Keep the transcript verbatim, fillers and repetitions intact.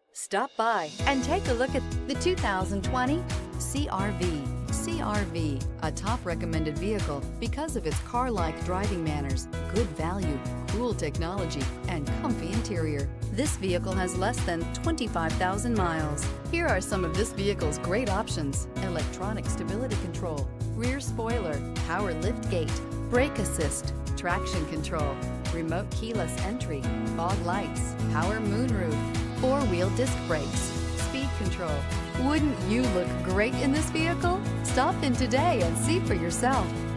Stop by and take a look at the two thousand twenty C R V. C R V, a top recommended vehicle because of its car-like driving manners, good value, cool technology, and comfy interior. This vehicle has less than twenty-five thousand miles. Here are some of this vehicle's great options: electronic stability control, rear spoiler, power lift gate, brake assist, traction control, remote keyless entry, fog lights, power moonroof, four-wheel disc brakes, speed control. Wouldn't you look great in this vehicle? Stop in today and see for yourself.